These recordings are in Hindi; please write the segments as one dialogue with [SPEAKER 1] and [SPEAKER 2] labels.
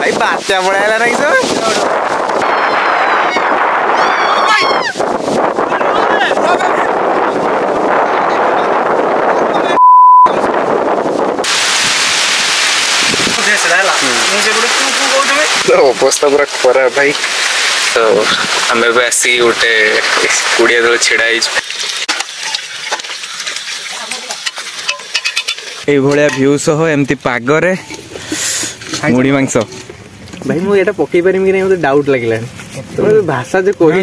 [SPEAKER 1] भाई बात्या पड़ाया नहीं सब अवस्था पूरा खराब भाई तो आम आसी गोटे कुड़िया तले छिड़ा ये भ्यू सह एमती पागरे मुड़ी मांस भाई मुझे पकई पारि कि नहीं मतलब डाउट लगे भाषा जो कही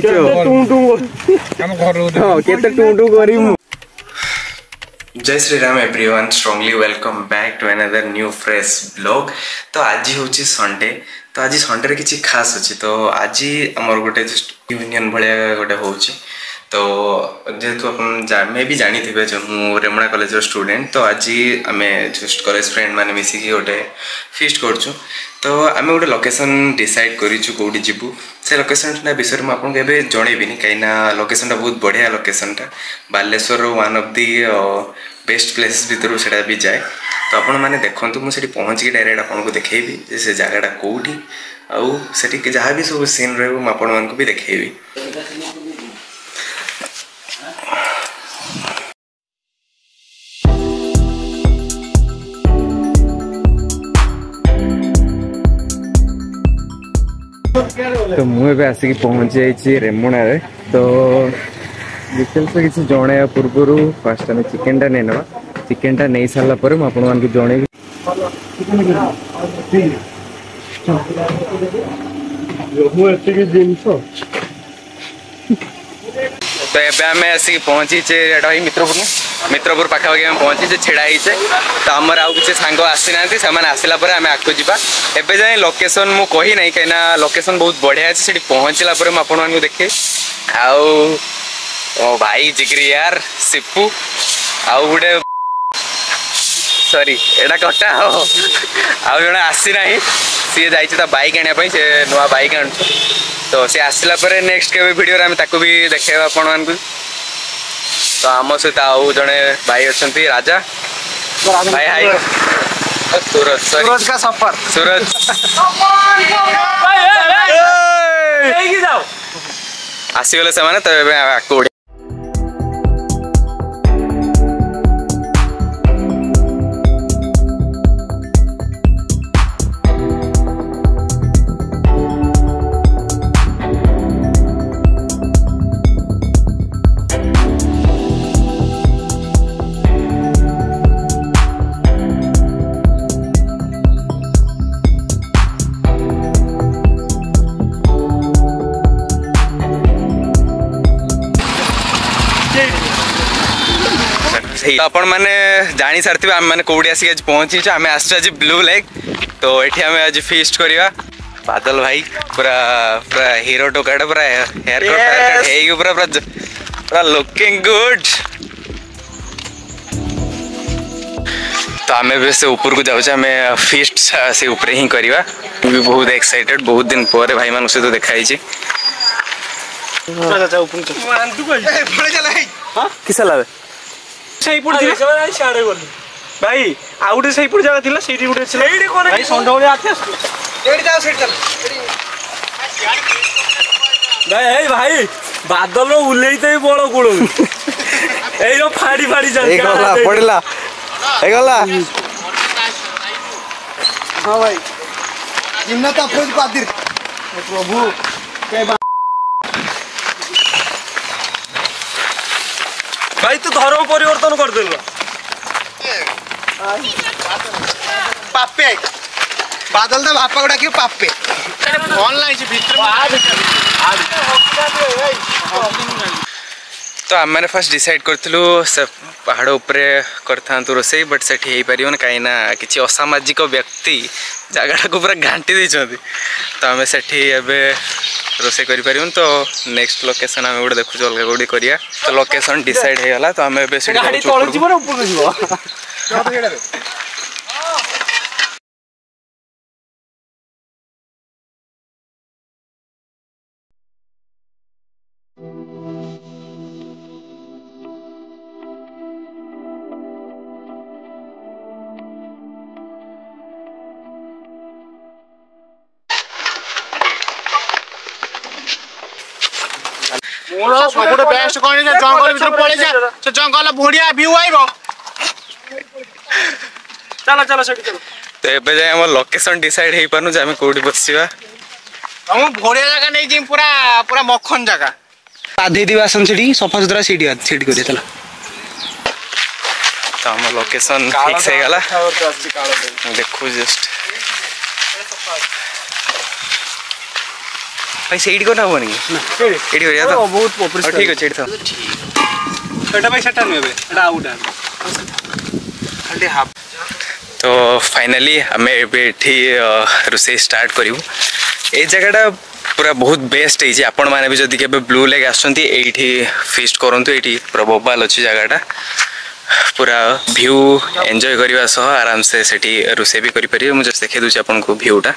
[SPEAKER 1] जय Shri Ram everyone strongly welcome back to another new fresh blog. तो आज हूँ संडे तो आज संडे रे किसी खास अच्छी तो आज आमर गोटे जस्ट यूनियन भाया गोटे हो तो जेहेतु आप मे भी जानी थे जो मु रेमुणा कॉलेज स्टूडेंट तो आज आम जस्ट कॉलेज फ्रेंड मैंने मिसिकी गोटे फीस्ट करछु तो आम गोटे लोकेशन डिसाइड करूँ कौटी जीवु से लोकेशन विषय में आपको जनइबी कहीं लोकेशन बहुत बढ़िया location Baleshwar one of the best places भितर से भी जाए तो आपण मैंने देखूँ मुझे पहुँची डायरेक्ट आपको देखेबी से जगटा कौटी आउ से जहाँ भी सब सीन रही भी देखेबी। तो मुझे आसिक पहुँची जाइए रेमुणा रे तो डिटेल्स किसी जन पूर्व फास्ट आम चिकेनटा नहीं ना चिकेनटा नहीं सारापर मुझे जनइबी तो ये आम आसिक पहुँचीचे भाई मित्रपुर पाखापाखि आम पहुँचीचे छिड़ाईचे तो आमर आउ किसी सांग आसी ना से आसला आम आगे जावा एवं जाए लोकेशन मुझे कही ना कहीं लोकेशन बहुत बढ़िया अच्छे से पहुँचला मुझे देखे आउ ओ भाई जिगरी यार सिपू आउ गोटे सॉरी एटा कटा आउ जड़े आसी ना सी जा बाइक आने से नुआ बाइक आनु तो सी आसला नेक्स्ट के वीडियो आम ताकू भी देखेबा आपण मानकु तो आम सहित आउ जड़े भाई अच्छा राजा भाई हाई सूरज सूरज का सफर सूरज आसीगले से तो आपण मैंने जानी सारी आम मैंने कौटी आसिक आज पहुँची आम आज ब्लू लेक तो ये आम आज फीस्ट करवा बादल भाई पूरा पूरा हीरो टोकाटा पूरा हेयर कट पूरा पूरा पूरा लुकिंग गुड तो आम से ऊपर को जाऊँ आम फीस्ट से ऊपर ही करवा भी बहुत एक्साइटेड बहुत दिन पर भाई मान सहित देखाई किस लाभ सही पड़ भाई आ गोटे सही पड़ जगह थिला सेठी गोटे सेठी कोन भाई संडोले आथे सेठी जाओ सेठी चल भाई भाई बादल रो उलेइते बड़ गुळ एई रो फाड़ी फाड़ी चल ए गला पड़ला ए गला हां भाई जिन्नत अफरोज पादिर प्रभु के भाई तू धर्म परिवर्तन कर देल पापे बादल दा बापा को डाकियो पापे ऑनलाइन से भीतर तो आम मैंने फर्स्ट डिसाइड करथिलु से पहाड़ ऊपर करथा रोसई बट सेठी हे परियो न काइना किछि असामाजिक व्यक्ति जगटा को पूरा घांटी दैछथि तो आम सेठी एबे रोसे करि परियो तो नेक्स्ट लोकेशन आम गोटे देखु अलग गोटे करिया तो लोकेशन डिसाइड हे गला तो आम एबे सेठी
[SPEAKER 2] मोर सबुठ बेस्ट कौन जंगल भीतर पड़े जा से जंगल बढ़िया व्यू आइबो चलो चलो सेठी चलो
[SPEAKER 1] तो एबे जाय हम लोकेशन डिसाइड हे पानु जे हम कोडी बसिबा
[SPEAKER 2] हम बढ़िया जगह नहीं जिम पूरा पूरा मक्खन जगह
[SPEAKER 3] आधे दिवासन सेठी सफा सुथरा सेठी करिए चला
[SPEAKER 1] तो हम लोकेशन फिक्स हे गला देखो जस्ट भाई सेठी को ना होनी ना एडी हो जा तो
[SPEAKER 3] बहुत पॉपुलर
[SPEAKER 1] ठीक है सेठी था
[SPEAKER 3] एटा भाई सेटा नेबे एटा आउट
[SPEAKER 2] खाली हाफ
[SPEAKER 1] तो फाइनली हमें एठी रोसे स्टार्ट करिवु ए जगहटा पूरा बहुत बेस्ट है आपण माने भी जदी के ब्लू लेक आछंती एठी फीस्ट करंतु एठी पूरा बोबाल अछि जगहटा पूरा व्यू एंजॉय करबा सह आराम से सेठी रोसे भी करि परिबे मु जस्ट देखे दुछि आपन को व्यूटा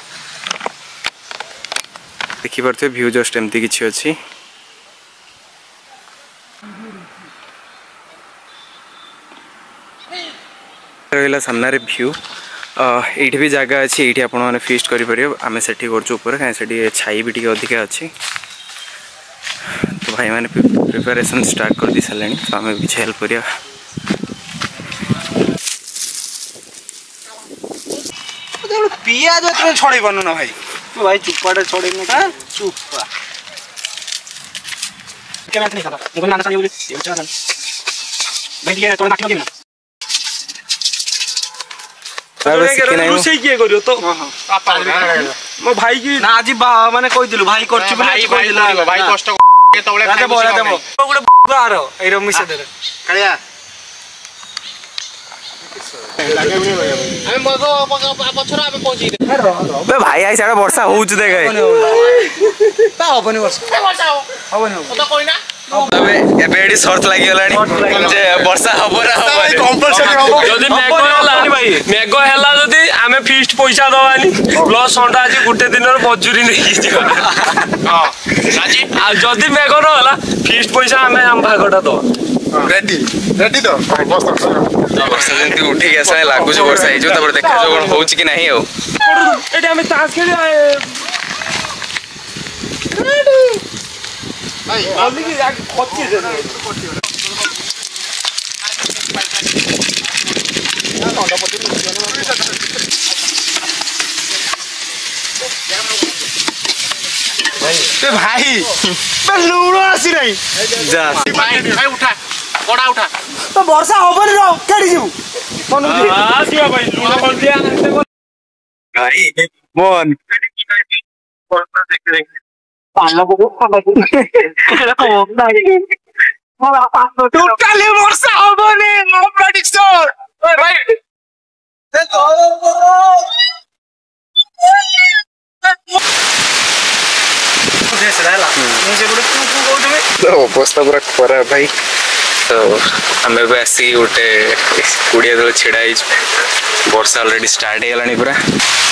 [SPEAKER 1] देखि परते व्यू जस्ट एमती किछि अछि रहला सामने रे व्यू एठी भी जगह अछि एठी आपण माने फीस्ट करि परिबे आमे सेठी करछु ऊपर काहे सेठी छाई भी टिके अधिक अछि तो भाई माने प्रिपरेशन स्टार्ट कर दी सलेनी तो आमे भी हेल्प करिया
[SPEAKER 3] पियाज तुम छोड़े बनो ना भाई तू भाई चुप्पाटे छोड़े ना हां चुप्पा क्या बात नहीं खाता मुझे नाना सानी बोले ये चला भाई ये तो नाकी ना
[SPEAKER 2] रोसे किए करियो तो पापा मो भाई की
[SPEAKER 3] ना आज माने कहि दिलु भाई करछु बोले
[SPEAKER 2] भाई दिलु भाई कष्ट के तबले
[SPEAKER 3] राते बोला देबो गोटे आरो ए रमिस दे
[SPEAKER 2] कालिया हम मगो पछरा हम पहुंची
[SPEAKER 1] बे भाई आई साडा वर्षा होउछ देखे
[SPEAKER 3] ता होबनी वर्षा होबनी
[SPEAKER 2] तो कोइ ना
[SPEAKER 1] तबे एबे एडी शर्त लागि गलानी जे वर्षा हबो ना हबो
[SPEAKER 2] कंपलसरी हबो
[SPEAKER 4] जदी मेघ हलानी भाई मेघ हला जदी आमे फीस्ट पैसा दवानी प्लस संडा आज गुटे दिनर मजूरी नै जियो
[SPEAKER 2] हां राजी
[SPEAKER 4] आ जदी मेघ न हला फीस्ट पैसा आमे हम भागटा दो
[SPEAKER 2] रेडी तो
[SPEAKER 1] वर्षा जंती उठी के आसा लागु जो वर्षा हे जो तबर देखा जो कोन होउछ कि नाही हो
[SPEAKER 4] एडी आमे तास खेली
[SPEAKER 2] भाई
[SPEAKER 4] अभी की जाके खच्ची दे
[SPEAKER 2] भाई बे लूड़ो आसी नहीं
[SPEAKER 1] जा
[SPEAKER 2] भाई उठा कोड़ा उठा
[SPEAKER 3] तो वर्षा होबनी रो केडी जीव मनु जी
[SPEAKER 4] हां दिया भाई लूना कर दिया
[SPEAKER 1] भाई मोन
[SPEAKER 3] पाला को एरा को ना
[SPEAKER 2] टोटली वर्षा होबनी नो प्रेडिक्शन भाई
[SPEAKER 1] अवस्था पूरा खराब भाई तो आम आसी गोटे कुड़िया तले छिड़ा वर्षा अलरेडी स्टार्ट हो गलानी पूरा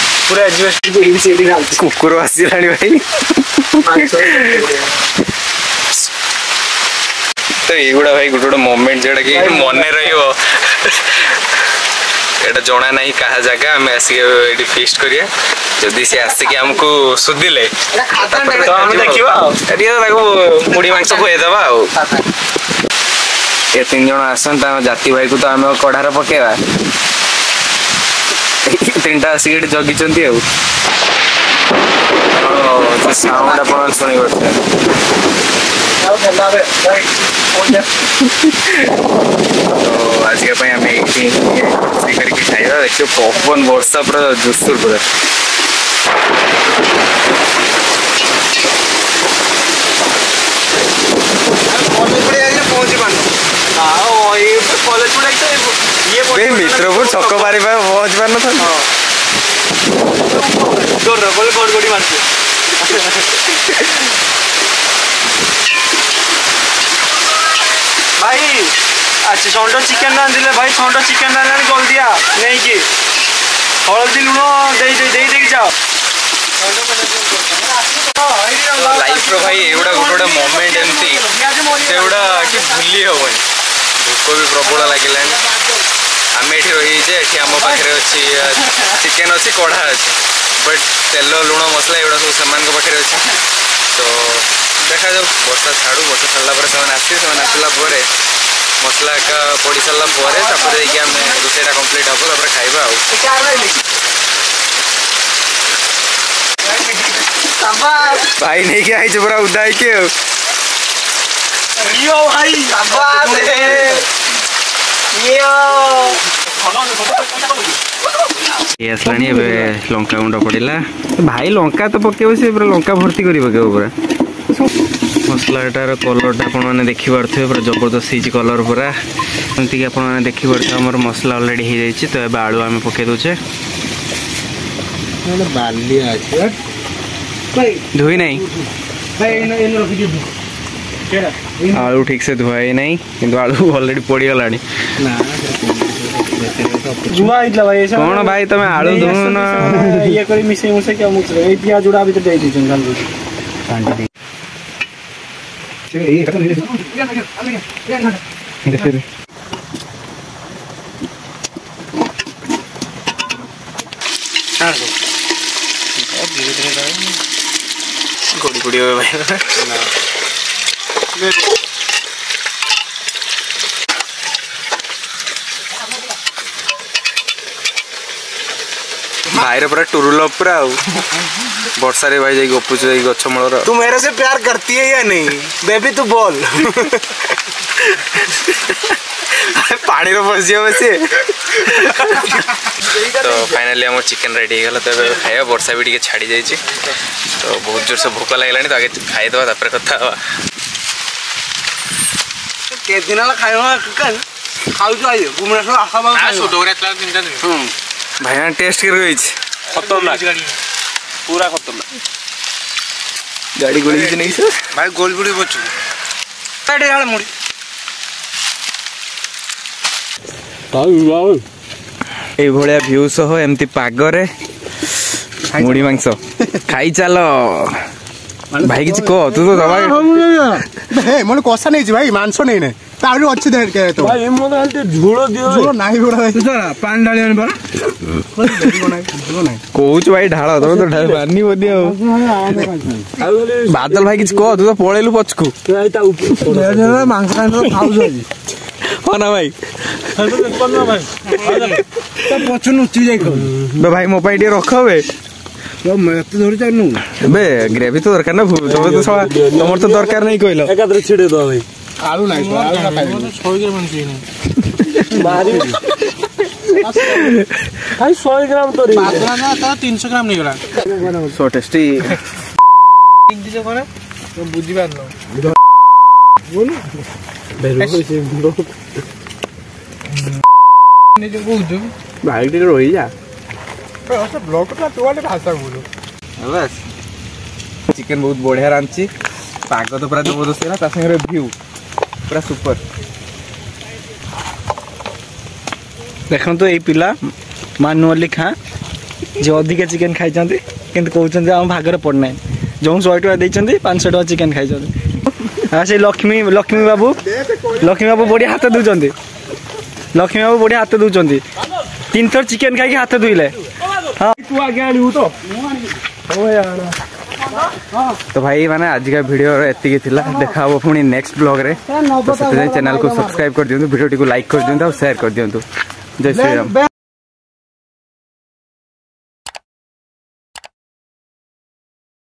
[SPEAKER 3] पूरा
[SPEAKER 1] कुकुर आसलानी भाई तो युवा भाई गोटे गोटे मोमेंट जोटा कि मन रहा जना ना क्या जगह आम आसिक फीस्ट करिया जदि सी आसिक आमको सुधिले तो आम देखा मुड़ी मांस खुएदबा ये 3 जन आसन जाति भाई को तो आम कड़ार पकेवा 3टा आसिक जगी साउंड आप शुणी तो आज आम करके खाइबा देखिए पवन वर्षा पूरा जोरसोर पूरा मित्रपुर छक पारि पहुंच पार न
[SPEAKER 3] भाई अच्छा सौंड चिकेन रांधिले भाई सौंड चिकेन रांधे जल्दी आ नहीं कि हलदी लुण दे जाओ
[SPEAKER 1] लाइफ रो भाई एगुड़ा गोटे गोटे मोमेंट एमती सेगुड़ा कि भूली हेनी भोक भी प्रबल लगे आम ये रहीजे ये आम पाखे अच्छी चिकेन अच्छी कढ़ा अच्छी बट तेल लुण मसला एगुड़ा सब से पाखे अच्छे तो देखा जाऊ वर्षा छाड़ू वर्षा छाड़ा आसला मसला का पड़ी सारा रोषेटा कंप्लीट हम खाइबा भाई नहीं कि आई पूरा उदा लंका गुंड पड़ा भाई लंका तो पकेब से पूरा लंका भर्ती कर पकेब पूरा मसलाटार कलरटा आपने देखिपे पूरा जबरदस्त कलर पूरा एमती आपने देखिपे आम मसला अलरेडी हो जाए। तो ये आलू आम पकई दे धोई नहीं आलू ठीक से धुआई नहीं कि आलू अलरेडी पड़गला कौन भाई तुम आलू धुन
[SPEAKER 3] ये कर मिसे मुसे क्या मुसे प्याज जुड़ा भी तो दे दीजिए
[SPEAKER 1] गोड़ी गोड़ी हो भाई भाई पूरा टुरुल पूरा वर्षा रे भाई जाई गपुच गछ मूल
[SPEAKER 2] तू मेरे से प्यार करती है या नहीं बेबी तू बोल
[SPEAKER 1] पानी रो फस जाओ वैसे तो फाइनली हम चिकन रेडी हो गला तो खाइबा वर्षा भी टिके छाड़ी जाई तो बहुत जोर से भूख लागलानी तो आगे खाई दवा तापर कथा हवा
[SPEAKER 2] के दिन वाला खाइबा चिकन खाउ जो आइयो भुवनेश्वर आशा बा आ छोटोरा तला 3 दिन
[SPEAKER 1] भाई ना टेस्ट कर गई
[SPEAKER 4] खतरनाक पूरा खतरनाक
[SPEAKER 1] गाड़ी गोली भी नहीं सर
[SPEAKER 2] भाई गोल गुड़ी बचू पेटे आले मुड़ी
[SPEAKER 1] ए भलिया व्यू सह एमती पागरे मुड़ी मांस खाई चलो भाई किछ कह तू तो दबा
[SPEAKER 2] हे मोर कोसा नहीं भाई मांस नहीं ने तारू अच्छी देर के तो
[SPEAKER 4] भाई मोर हालते झोलो दियो
[SPEAKER 2] झोलो नाही बड़ा सर पान डालियन बरा झोलो नाही
[SPEAKER 1] कोच भाई ढाळ तो ढाळ मारनी बोदी हो बादल भाई किछ कह तू तो पळेलु पछकू
[SPEAKER 4] ता ऊपर
[SPEAKER 2] मांस खान खाउ जो
[SPEAKER 1] हो ना भाई
[SPEAKER 2] तो पछु नुची जाई को
[SPEAKER 1] भाई मो पाई रख बे
[SPEAKER 2] तो मैं तो धरि जानु
[SPEAKER 1] बे ग्रेवी तो दरकार ना तुम तो साला तुमर तो दरकार नहीं कहलो
[SPEAKER 4] एकादरे छिड़े दो भाई
[SPEAKER 2] आलू नहीं आलू ना खाई 100 ग्राम नहीं
[SPEAKER 4] मारी भाई 100 ग्राम तो रे
[SPEAKER 2] बादला ना तो 300 ग्राम नहीं गला
[SPEAKER 1] सो टेस्टी
[SPEAKER 2] इंग्लिश कोन तो बुझी बार न बोल बेरो से ने जो बुझो
[SPEAKER 1] भाई टे रही जा
[SPEAKER 2] तो ब्लॉग का तो वाले भाषा बोलो
[SPEAKER 1] बस चिकन बहुत बढ़िया रांची पाग तो पूरा जबरदस्त है ना ता संगे व्यू पूरा सुपर
[SPEAKER 3] देखो तो ये पिला मानुअली खा जो अधिक चिकन खाई चंदी किंतु कहउचंदी हम भागर पड़ना जो 100 टका देचंदी 500 टका चिकन खाई चंदी आ से लक्ष्मी बाबू बढ़िया हाथ दूचंदी लक्ष्मी बाबू बढ़िया हाथ दूचंदी 3 थर चिकन खाई हाथ धुइले हां तू आगे आलू तो हो यार
[SPEAKER 1] तो भाई माने आज का वीडियो एति थिला देखा हो पुनी नेक्स्ट ब्लॉग रे तो चैनल को सब्सक्राइब कर दियंतु वीडियो को लाइक कर दियंतु और शेयर कर दियंतु जय श्री राम।